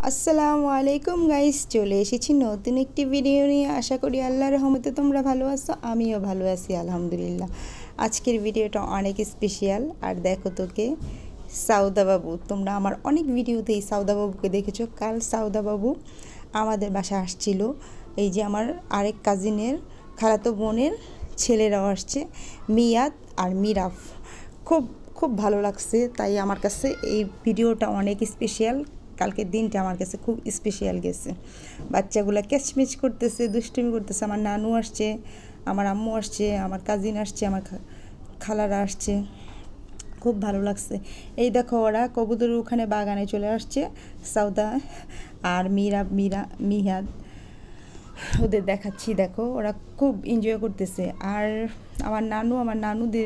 আসসালামু আলাইকুম গাইস, চলে এসেছি নতুন একটি ভিডিও নিয়ে। আশা করি আল্লাহর রহমতে তোমরা ভালো আছো, আমিও ভালো আছি আলহামদুলিল্লাহ। আজকের ভিডিওটা অনেক স্পেশাল। আর দেখো তোকে সাউদা বাবু, তোমরা আমার অনেক ভিডিওতেই সাউদা বাবুকে দেখেছো। কাল সাউদা বাবু আমাদের বাসায় আসছিল। এই যে আমার আরেক কাজিনের খালাতো বোনের ছেলেরাও আসছে, মিয়াদ আর মিরাফ। খুব খুব ভালো লাগছে, তাই আমার কাছে এই ভিডিওটা অনেক স্পেশাল। কালকের দিনটা আমার কাছে খুব স্পেশাল গেছে। বাচ্চাগুলো ক্যাচমেচ করতেছে, দুষ্টুমি করতেছে। আমার নানু আসছে, আমার আম্মু আসছে, আমার কাজিন আসছে, আমার খালারা আসছে। খুব ভালো লাগছে। এই দেখো ওরা কবুতরের ওখানে বাগানে চলে আসছে, সাউদা আর মিহাদ ওদের দেখাচ্ছি। দেখো ওরা খুব এনজয় করতেছে। আর আমার নানুদের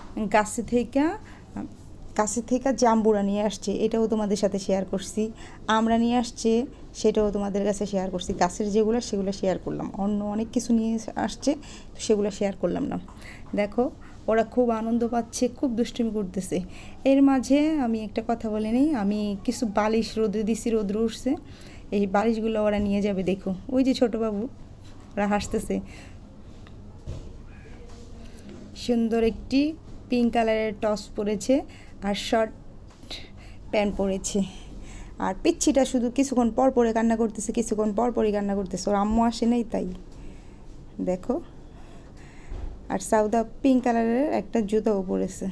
কাছে থেকে জাম্বুরা নিয়ে আসছে, এটাও তোমাদের সাথে শেয়ার করছি। আমরা নিয়ে আসছে, সেটাও তোমাদের কাছে শেয়ার করছি। গাছের সেগুলো শেয়ার করলাম। অন্য অনেক কিছু নিয়ে আসছে, তো সেগুলো শেয়ার করলাম না। দেখো ওরা খুব আনন্দ পাচ্ছে, খুব দুষ্টুমি করতেছে। এর মাঝে আমি একটা কথা বলে নিই, আমি কিছু বালিশ রোদ্রে দিছি, রোদ্র উঠছে। এই বালিশগুলো ওরা নিয়ে যাবে। দেখো ওই যে ছোটো বাবু, ওরা হাসতেছে। সুন্দর একটি পিঙ্ক কালারের টস পরেছে আর শর্ট প্যান্ট পরেছে। আর পিচ্ছিটা শুধু কিছুক্ষণ পর পরে কান্না করতেছে, কিছুক্ষণ পর পরই কান্না করতেছে। ওর আম্মু আসে নাই তাই। দেখো, আর সাউদা পিঙ্ক কালারের একটা জুতাও পরেছে।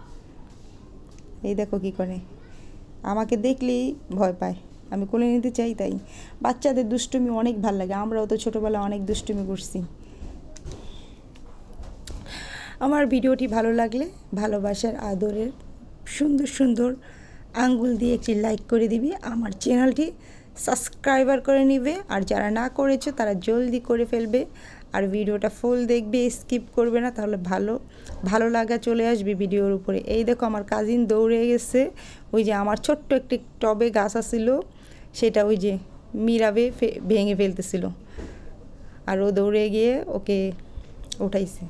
এই দেখো কি করে, আমাকে দেখলেই ভয় পায়, আমি কোলে নিতে চাই। তাই বাচ্চাদের দুষ্টুমি অনেক ভালো লাগে। আমরাও তো ছোটোবেলায় অনেক দুষ্টুমি করছি। আমার ভিডিওটি ভালো লাগলে ভালোবাসার আদরের সুন্দর সুন্দর আঙ্গুল দিয়ে একটি লাইক করে দিবি, আমার চ্যানেলটি সাবস্ক্রাইবার করে নিবে। আর যারা না করেছো তারা জলদি করে ফেলবে। আর ভিডিওটা ফুল দেখবে, স্কিপ করবে না, তাহলে ভালো লাগা চলে আসবে ভিডিওর উপরে। এই দেখো আমার কাজিন দৌড়ে গেছে। ওই যে আমার ছোট্ট একটি টবে গাছ আসছিল, সেটা ওই যে মিরাবে ভেঙে ফেলতেছিল, আর ও দৌড়ে গিয়ে ওকে উঠাইছে।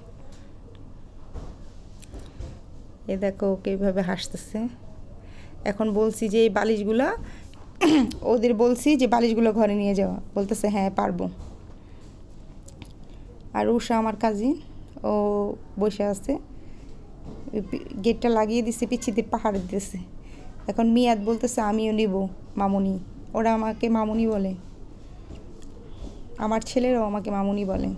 এ দেখো ওকে এইভাবে হাসতেছে। এখন বলছি যে এই বালিশগুলা ওদের বলছি যে বালিশগুলো ঘরে নিয়ে যাওয়া, বলতেছে হ্যাঁ পারবো। আর উষা আমার কাজিন, ও বসে আছে, গেটটা লাগিয়ে দিছে, পিছিয়ে পাহাড় দিতেছে। এখন মিয়াদ বলতেছে আমিও নিব মামুনি। ওরা আমাকে মামুনি বলে, আমার ছেলেরাও আমাকে মামুনি বলে।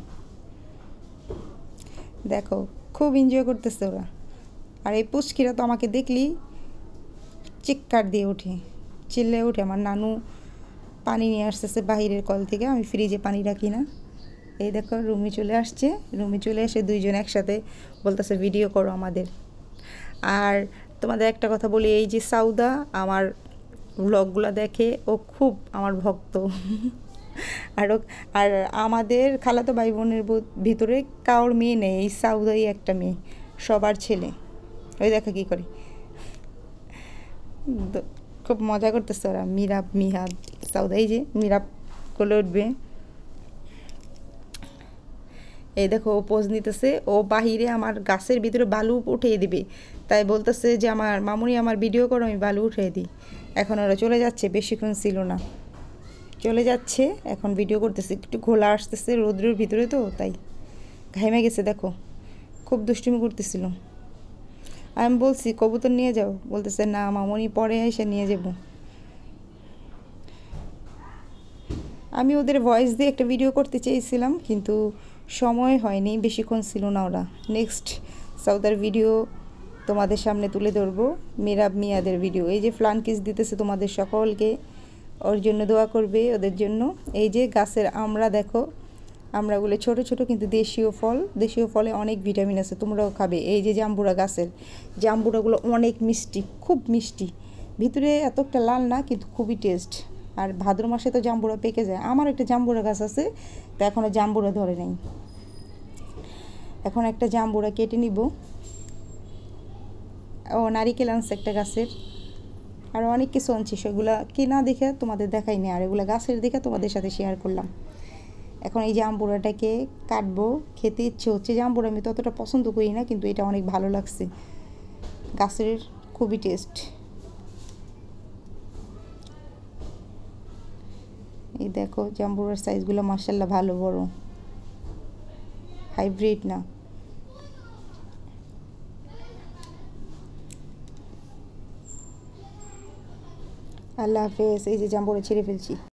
দেখো খুব এনজয় করতেছে ওরা। আর এই পুচকিরা তো আমাকে দেখলেই চিৎকার দিয়ে ওঠে, চিল্লে ওঠে। আমার নানু পানি নিয়ে আসতেছে বাহিরের কল থেকে, আমি ফ্রিজে পানি রাখি না। এই দেখো রুমে চলে আসছে, রুমে চলে এসে দুইজন একসাথে বলতেছে ভিডিও করো আমাদের। আর তোমাদের একটা কথা বলি, এই যে সাউদা আমার ব্লগগুলো দেখে, ও খুব আমার ভক্ত। আর আমাদের খালাতো ভাই বোনের ভিতরে কারোর মেয়ে নেই, এই সাউদাই একটা মেয়ে, সবার ছেলে। ওই দেখা কী করে, খুব মজা করতেছে ওরা। মিহাদ সাউদা, এই যে মিরাব কোলে উঠবে। এই দেখো ও পোজ নিতেছে, ও বাহিরে আমার গাছের ভিতরে বালু উঠিয়ে দিবে, তাই বলতেছে যে আমার মামুনি আমার ভিডিও করো, আমি বালু উঠিয়ে দিই। এখন ওরা চলে যাচ্ছে, বেশিক্ষণ ছিল না, চলে যাচ্ছে। এখন ভিডিও করতেছে, একটু ঘোলা আসতেছে রোদ্রের ভিতরে, তো তাই ঘামে গেছে। দেখো খুব দুষ্টুমি করতেছিল। আমি বলছি কবুতর নিয়ে যাও, বলতেছে না মামুনি পরে এসে নিয়ে যাব। আমি ওদের ভয়েস দিয়ে একটা ভিডিও করতে চেয়েছিলাম, কিন্তু সময় হয়নি, বেশিক্ষণ ছিল না ওরা। নেক্সট সাউদার ভিডিও তোমাদের সামনে তুলে ধরবো, মিয়াদের ভিডিও। এই যে ফ্লান কিস দিতেছে তোমাদের সকলকে, ওর জন্য দোয়া করবে, ওদের জন্য। এই যে গাছের আমরা, দেখো আমরাগুলো ছোট ছোট কিন্তু দেশীয় ফলে অনেক ভিটামিন আছে, তোমরাও খাবে। এই যে জাম্বুরা গাছের জাম্বুরাগুলো অনেক মিষ্টি, খুব মিষ্টি, ভিতরে এতটা লাল না, কিন্তু খুবই টেস্ট। আর ভাদ্র মাসে তো জাম্বুরা পেকে যায়। আমার একটা জাম্বুরা গাছ আছে, তো এখনও জাম্বুরা ধরে নেই। এখন একটা জাম্বুরা কেটে নিব। ও নারিকেল আনছে একটা গাছের, আর অনেক কিছু আনছি, সেগুলো কেনা দেখে তোমাদের দেখাইনি, আর এগুলো গাছের দেখে তোমাদের সাথে শেয়ার করলাম। এখন এই জাম্বুরাটাকে কাটবো, খেতে ইচ্ছে হচ্ছে। জাম্বুরা আমি ততটা পছন্দ করি না, কিন্তু এটা অনেক ভালো লাগছে, গাছের খুবই টেস্ট। এই দেখো জাম্বুরার সাইজগুলো মাশাআল্লাহ ভালো বড়, হাইব্রিড না। আল্লাহ হাফেজ। এই যে জাম্বুরা ছিঁড়ে ফেলছি।